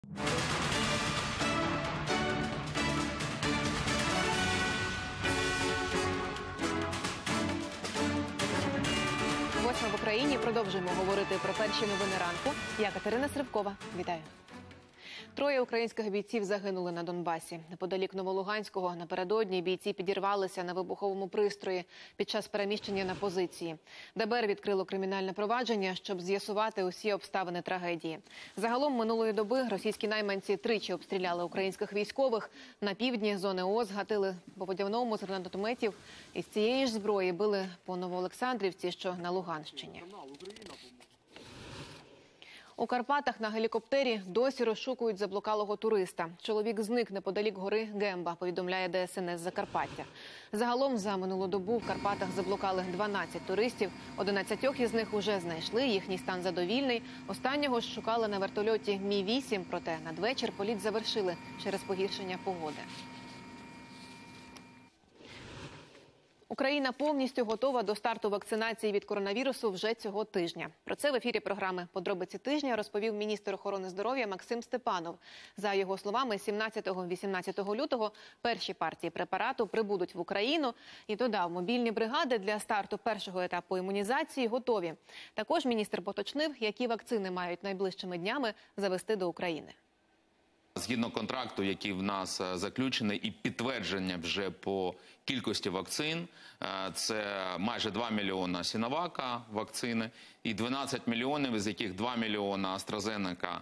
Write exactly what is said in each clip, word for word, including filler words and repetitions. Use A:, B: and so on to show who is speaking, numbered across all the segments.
A: Восьма в Україні. Продовжуємо говорити про перші новини ранку. Я Катерина Сривкова. Вітаю. Троє українських бійців загинули на Донбасі. Неподалік Новолуганського напередодні бійці підірвалися на вибуховому пристрої під час переміщення на позиції. ДБР відкрило кримінальне провадження, щоб з'ясувати усі обставини трагедії. Загалом минулої доби російські найманці тричі обстріляли українських військових. На півдні зони ООС гатили по водяному з гранатометів. Із цієї ж зброї били по Новоолександрівці, що на Луганщині. У Карпатах на гелікоптері досі розшукують заблукалого туриста. Чоловік зник неподалік гори Гемба, повідомляє Де Ес Ен Ес Закарпаття. Загалом за минулу добу в Карпатах заблукали дванадцять туристів. одинадцятьох із них уже знайшли, їхній стан задовільний. Останнього ж шукали на вертольоті Мі вісім, проте надвечір політ завершили через погіршення погоди. Україна повністю готова до старту вакцинації від коронавірусу вже цього тижня. Про це в ефірі програми «Подробиці тижня» розповів міністр охорони здоров'я Максим Степанов. За його словами, сімнадцятого-вісімнадцятого лютого перші партії препарату прибудуть в Україну. І додав, мобільні бригади для старту першого етапу імунізації готові. Також міністр поточнив, які вакцини мають найближчими днями завести до України.
B: Згідно контракту, який в нас заключений, і підтвердження вже по кількості вакцин, це майже два мільйона Сіновака вакцини і дванадцять мільйонів, з яких два мільйона AstraZeneca,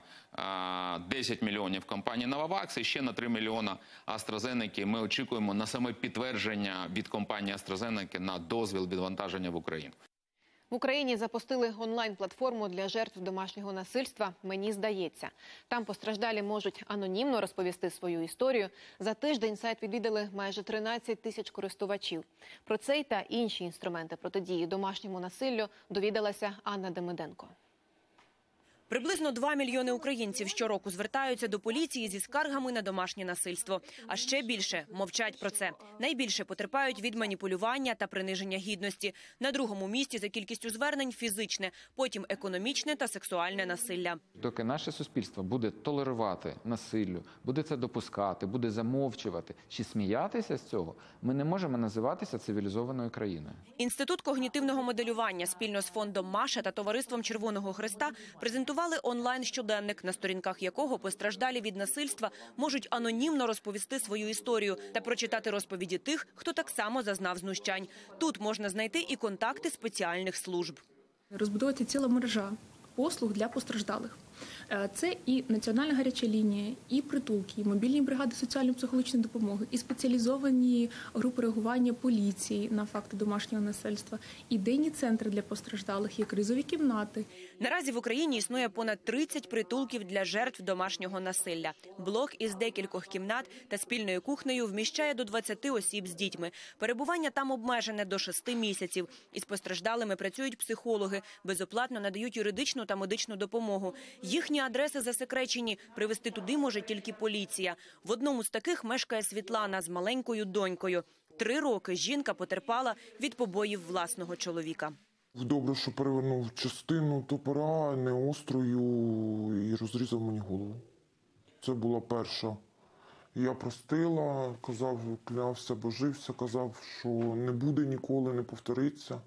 B: десять мільйонів компанії Novavax і ще на три мільйона AstraZeneca ми очікуємо на саме підтвердження від компанії AstraZeneca на дозвіл відвантаження в Україну.
A: В Україні запустили онлайн-платформу для жертв домашнього насильства «Мені здається». Там постраждалі можуть анонімно розповісти свою історію. За тиждень сайт відвідали майже тринадцять тисяч користувачів. Про цей та інші інструменти протидії домашньому насиллю довідалася Анна Демиденко.
C: Приблизно два мільйони українців щороку звертаються до поліції зі скаргами на домашнє насильство. А ще більше мовчать про це. Найбільше потерпають від маніпулювання та приниження гідності. На другому місці за кількістю звернень – фізичне, потім економічне та сексуальне насилля.
D: Доки наше суспільство буде толерувати насиллю, буде це допускати, буде замовчувати чи сміятися з цього, ми не можемо називатися цивілізованою країною.
C: Інститут когнітивного моделювання спільно з фондом «Маша» та Товариством Червоного Хреста презентували онлайн-щоденник, на сторінках якого постраждалі від насильства можуть анонімно розповісти свою історію та прочитати розповіді тих, хто так само зазнав знущань. Тут можна знайти і контакти спеціальних служб.
E: Розбудовується ціла мережа послуг для постраждалих. Це і національна гаряча лінія, і притулки, і мобільні бригади соціально-психологічної допомоги, і спеціалізовані групи реагування поліції на факти домашнього насильства, і денні центри для постраждалих, і кризові кімнати.
C: Наразі в Україні існує понад тридцять притулків для жертв домашнього насилля. Блок із декількох кімнат та спільною кухнею вміщає до двадцяти осіб з дітьми. Перебування там обмежене до шести місяців. Із постраждалими працюють психологи, безоплатно надають юридичну та медичну допомогу. Їхні адреси засекречені, привезти туди може тільки поліція. В одному з таких мешкає Світлана з маленькою донькою. Три роки жінка потерпала від побоїв власного чоловіка.
F: Добре, що перевернув частину топора не острою і розрізав мені голову. Це була перша. Я простила, казав, клявся, божився, казав, що не буде ніколи, не повториться.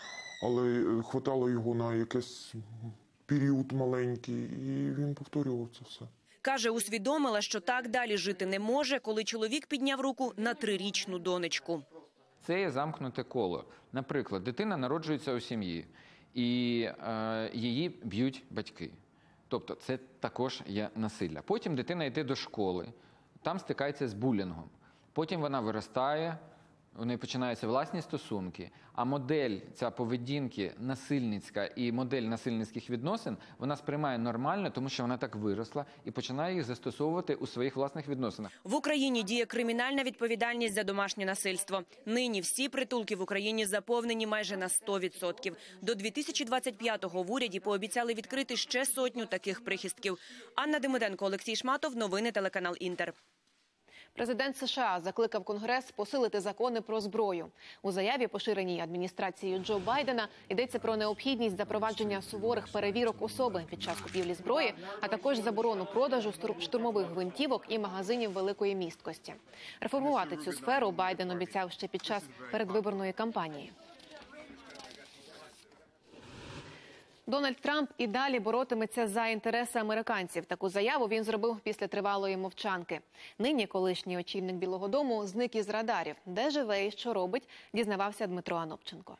F: Але хватало його на якийсь період маленький, і він повторював це все.
C: Каже, усвідомила, що так далі жити не може, коли чоловік підняв руку на трирічну донечку.
D: Це є замкнуте коло. Наприклад, дитина народжується у сім'ї, і е, її б'ють батьки. Тобто це також є насилля. Потім дитина йде до школи, там стикається з булінгом. Потім вона виростає, у неї починаються власні стосунки, а модель ця поведінки насильницька і модель насильницьких відносин вона сприймає нормально, тому що вона так виросла і починає їх застосовувати у своїх власних відносинах.
C: В Україні діє кримінальна відповідальність за домашнє насильство. Нині всі притулки в Україні заповнені майже на сто відсотків. До дві тисячі двадцять п'ятого в уряді пообіцяли відкрити ще сотню таких прихистків. Анна Демиденко, Олексій Шматов, новини телеканал Інтер.
A: Президент США закликав Конгрес посилити закони про зброю. У заяві, поширеній адміністрацією Джо Байдена, йдеться про необхідність запровадження суворих перевірок особи під час купівлі зброї, а також заборону продажу штурмових гвинтівок і магазинів великої місткості. Реформувати цю сферу Байден обіцяв ще під час передвиборної кампанії. Дональд Трамп і далі боротиметься за інтереси американців. Таку заяву він зробив після тривалої мовчанки. Нині колишній очільник Білого дому зник із радарів. Де живе і що робить, дізнавався Дмитро Анопченко.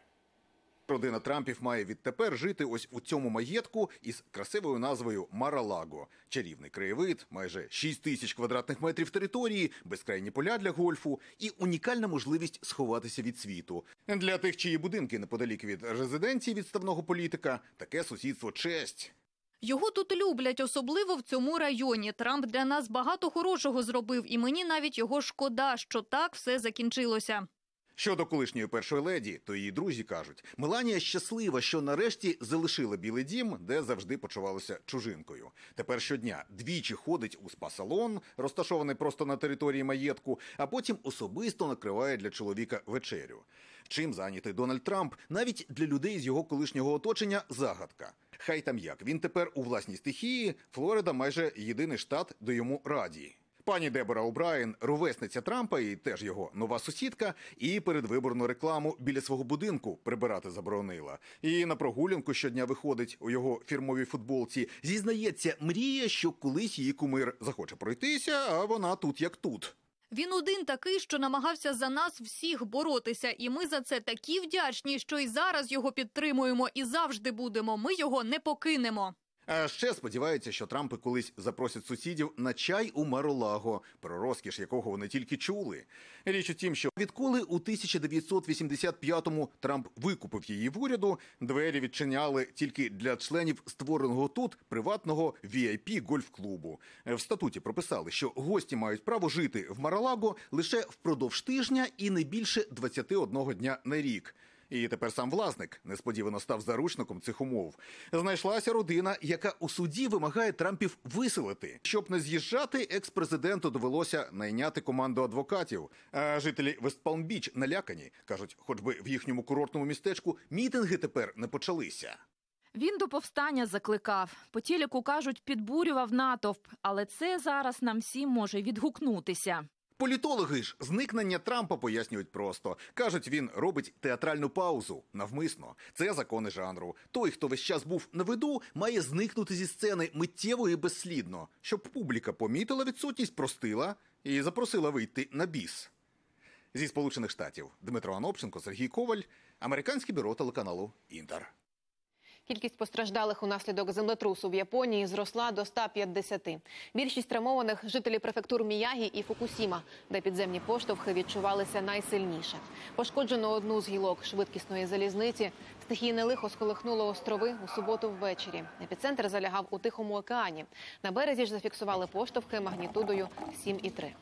G: Родина Трампів має відтепер жити ось у цьому маєтку із красивою назвою Мар-а-Лаго. Чарівний краєвид, майже шість тисяч квадратних метрів території, безкрайні поля для гольфу і унікальна можливість сховатися від світу. Для тих, чиї будинки неподалік від резиденції відставного політика, таке сусідство – честь.
H: Його тут люблять, особливо в цьому районі. Трамп для нас багато хорошого зробив, і мені навіть його шкода, що так все закінчилося.
G: Щодо колишньої першої леді, то її друзі кажуть, Меланія щаслива, що нарешті залишила Білий дім, де завжди почувалася чужинкою. Тепер щодня двічі ходить у спа-салон, розташований просто на території маєтку, а потім особисто накриває для чоловіка вечерю. Чим зайнятий Дональд Трамп, навіть для людей з його колишнього оточення – загадка. Хай там як, він тепер у власній стихії, Флорида майже єдиний штат, де йому раді. Пані Дебора О'Брайен – ровесниця Трампа і теж його нова сусідка, і передвиборну рекламу біля свого будинку прибирати заборонила. І на прогулянку щодня виходить у його фірмовій футболці. Зізнається, мріє, що колись її кумир захоче пройтися, а вона тут як тут.
H: Він один такий, що намагався за нас всіх боротися. І ми за це такі вдячні, що і зараз його підтримуємо і завжди будемо. Ми його не покинемо.
G: А ще сподівається, що Трампи колись запросять сусідів на чай у Мар-а-Лаго, про розкіш якого вони тільки чули. Річ у тім, що відколи у тисяча дев'ятсот вісімдесят п'ятому Трамп викупив її в уряду, двері відчиняли тільки для членів створеного тут приватного ві ай пі гольф-клубу. В статуті прописали, що гості мають право жити в Мар-а-Лаго лише впродовж тижня і не більше двадцяти одного дня на рік. І тепер сам власник несподівано став заручником цих умов. Знайшлася родина, яка у суді вимагає Трампів виселити. Щоб не з'їжджати, екс-президенту довелося найняти команду адвокатів. А жителі Вест-Палм-Біч налякані. Кажуть, хоч би в їхньому курортному містечку мітинги тепер не почалися.
I: Він до повстання закликав. По телеку, кажуть, підбурював натовп. Але це зараз нам всім може відгукнутися.
G: Політологи ж зникнення Трампа пояснюють просто. Кажуть, він робить театральну паузу. Навмисно. Це закони жанру. Той, хто весь час був на виду, має зникнути зі сцени миттєво і безслідно. Щоб публіка помітила відсутність, простила і запросила вийти на біс. Зі Сполучених Штатів. Дмитро Анопченко, Сергій Коваль. Американське бюро телеканалу «Інтер».
A: Кількість постраждалих унаслідок землетрусу в Японії зросла до ста п'ятдесяти. Більшість травмованих – жителі префектур Міягі і Фукусіма, де підземні поштовхи відчувалися найсильніше. Пошкоджено одну з гілок швидкісної залізниці. Стихійне лихо сколихнуло острови у суботу ввечері. Епіцентр залягав у Тихому океані. На березі ж зафіксували поштовхи магнітудою сім і три.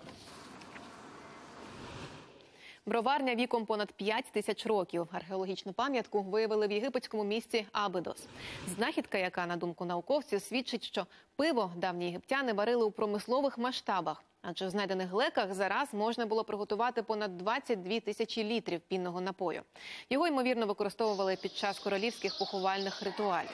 A: Броварня віком понад п'ять тисяч років. Археологічну пам'ятку виявили в єгипетському місті Абидос. Знахідка, яка, на думку науковців, свідчить, що пиво давні єгиптяни варили у промислових масштабах. Адже в знайдених глеках зараз можна було приготувати понад двадцять дві тисячі літрів пінного напою. Його, ймовірно, використовували під час королівських поховальних ритуалів.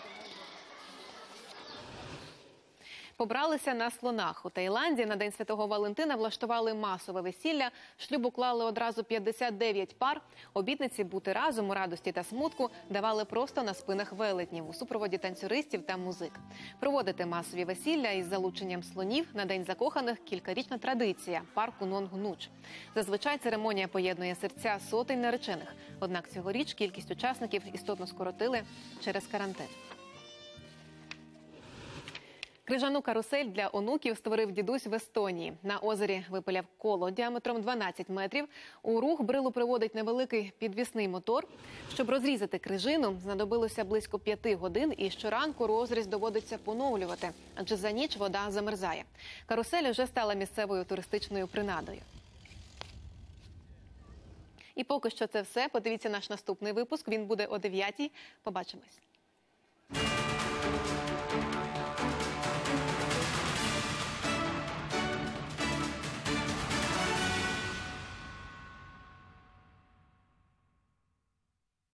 A: Побралися на слонах. У Таїланді на День Святого Валентина влаштували масове весілля. Шлюб уклали одразу п'ятдесят дев'ять пар. Обітниці бути разом у радості та смутку давали просто на спинах велетнів у супроводі танцюристів та музик. Проводити масові весілля із залученням слонів на День закоханих – кількарічна традиція – парку Нонгнуч. Зазвичай церемонія поєднує серця сотень наречених. Однак цьогоріч кількість учасників істотно скоротили через карантин. Крижану карусель для онуків створив дідусь в Естонії. На озері випиляв коло діаметром дванадцять метрів. У рух брилу приводить невеликий підвісний мотор. Щоб розрізати крижину, знадобилося близько п'яти годин, і щоранку розріз доводиться поновлювати, адже за ніч вода замерзає. Карусель вже стала місцевою туристичною принадою. І поки що це все. Подивіться наш наступний випуск. Він буде о дев'ятій. Побачимось.